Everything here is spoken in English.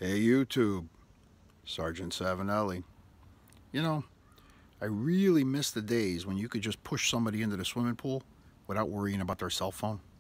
Hey YouTube, Sergeant Savinelli. You know, I really miss the days when you could just push somebody into the swimming pool without worrying about their cell phone.